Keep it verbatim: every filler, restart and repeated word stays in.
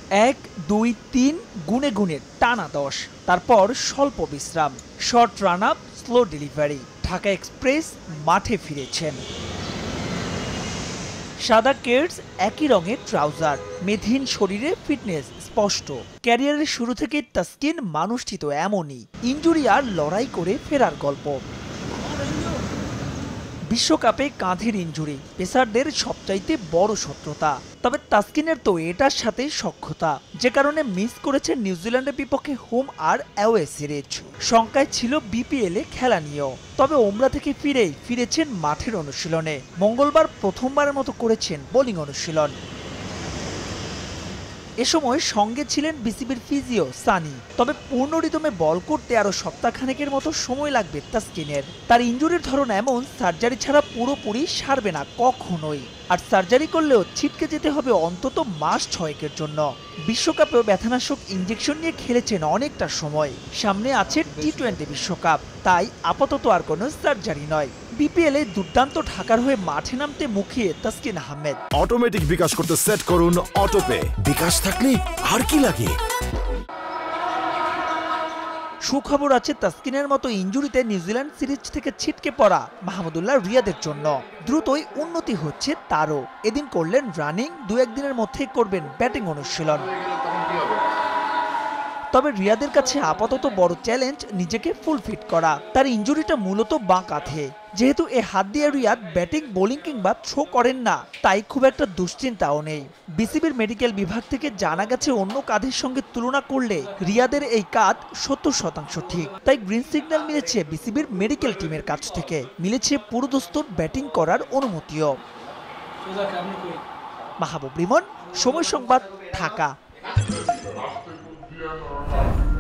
এক দুই তিন গুনে গুনে টানা দশ, তারপর স্বল্প বিশ্রাম, short run up, slow delivery. Dhaka express মাঠে ফিরেছেন। সাদা কেডস, একই রঙের ট্রাউজার, মেধহীন শরীরে ফিটনেস স্পষ্ট। ক্যারিয়ারের শুরু থেকে তাসকিন মানুষটি তো এমনই, ইনজুরি আর লড়াই করে ফেরার গল্প। বিশ্বকাপে কাঁধের ইনজুরি পেসারদের সবচাইতে বড় শত্রুতা, তবে তাসকিনের তো এটার সাথে সখ্যতা, যে কারণে মিস করেছেন নিউজিল্যান্ডের বিপক্ষে হোম আর অ্যাওয়ে সিরিজ। শঙ্কায় ছিল বিপিএলে খেলা নিয়েও, তবে ওমরা থেকে ফিরেই ফিরেছেন মাঠের অনুশীলনে। মঙ্গলবার প্রথমবারের মতো করেছেন বোলিং অনুশীলন। এ সময় সঙ্গে ছিলেন বিসিবির ফিজিও সানি। তবে পূর্ণ রিদমে বল করতে আরো সপ্তাহখানেকের মতো সময় লাগবে তাসকিনের। তার ইনজুরির ধরন এমন, সার্জারি ছাড়া পুরোপুরি সারবে না কখনোই, আর সার্জারি করলেও ছিটকে যেতে হবে অন্তত মাস ছয়েকের জন্য। বিশ্বকাপেও ব্যথানাশক ইঞ্জেকশন নিয়ে খেলেছেন অনেকটা সময়। সামনে আছে টি টোয়েন্টি বিশ্বকাপ, তাই আপাতত আর কোনো সার্জারি নয়। বিপিএলে দুর্দান্ত ঢাকার হয়ে মাঠে নামতে মুখিয়ে তাসকিন আহমেদ। অটোমেটিক বিকাশ করতে সেট করুন অটোপে। বিকাশ থাকলে আর কি লাগে। সুখবর আছে তাসকিনের মতো ইনজুরিতে নিউজিল্যান্ড সিরিজ থেকে ছিটকে পড়া মাহমুদুল্লাহ রিয়াদের জন্য। দ্রুতই উন্নতি হচ্ছে তারও। এদিন করলেন রানিং, দু একদিনের মধ্যেই করবেন ব্যাটিং অনুশীলন। তবে রিয়াদের কাছে আপাতত বড় চ্যালেঞ্জ নিজেকে ফুল ফিট করা। তার ইনজুরিটা মূলত বাঁ কাঁধে। যেহেতু এ হাত দিয়ে রিয়াদ ব্যাটিং, বোলিং কিংবা থ্রো করেন না, তাই খুব একটা দুশ্চিন্তাও নেই। বিসিবির মেডিকেল বিভাগ থেকে জানা গেছে অন্য কাঁধের সঙ্গে তুলনা করলে রিয়াদের এই কাঁধ সত্তর শতাংশ ঠিক। তাই গ্রিন সিগন্যাল মিলেছে বিসিবির মেডিকেল টিমের কাছ থেকে, মিলেছে পুরোদস্তুর ব্যাটিং করার অনুমতিও। মাহবুব রিমন, সময় সংবাদ, ঢাকা।